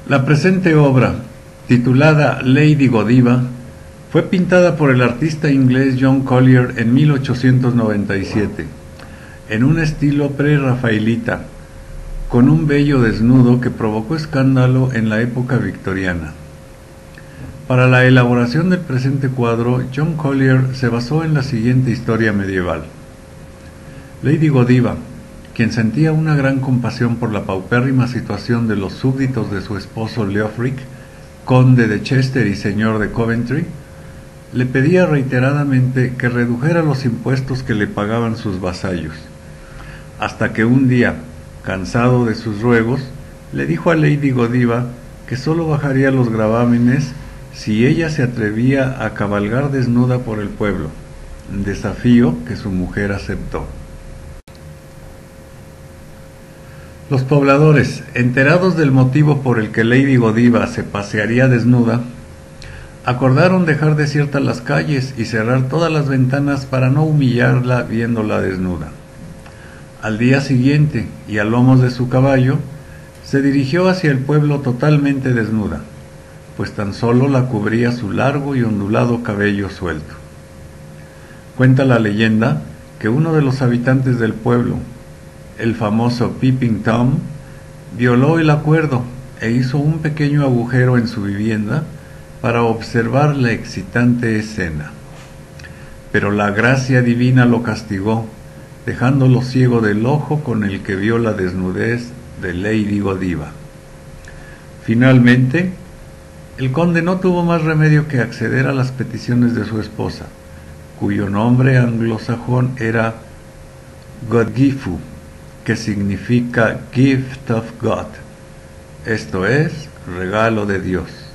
La presente obra, titulada Lady Godiva, fue pintada por el artista inglés John Collier en 1897, en un estilo pre-rafaelita, con un bello desnudo que provocó escándalo en la época victoriana. Para la elaboración del presente cuadro, John Collier se basó en la siguiente historia medieval. Lady Godiva, quien sentía una gran compasión por la paupérrima situación de los súbditos de su esposo Leofric, conde de Chester y señor de Coventry, le pedía reiteradamente que redujera los impuestos que le pagaban sus vasallos, hasta que un día, cansado de sus ruegos, le dijo a Lady Godiva que sólo bajaría los gravámenes si ella se atrevía a cabalgar desnuda por el pueblo, desafío que su mujer aceptó. Los pobladores, enterados del motivo por el que Lady Godiva se pasearía desnuda, acordaron dejar desiertas las calles y cerrar todas las ventanas para no humillarla viéndola desnuda. Al día siguiente, y a lomos de su caballo, se dirigió hacia el pueblo totalmente desnuda, pues tan solo la cubría su largo y ondulado cabello suelto. Cuenta la leyenda que uno de los habitantes del pueblo, el famoso Peeping Tom, violó el acuerdo e hizo un pequeño agujero en su vivienda para observar la excitante escena. Pero la gracia divina lo castigó, dejándolo ciego del ojo con el que vio la desnudez de Lady Godiva. Finalmente, el conde no tuvo más remedio que acceder a las peticiones de su esposa, cuyo nombre anglosajón era Godgifu, que significa Gift of God, esto es, regalo de Dios.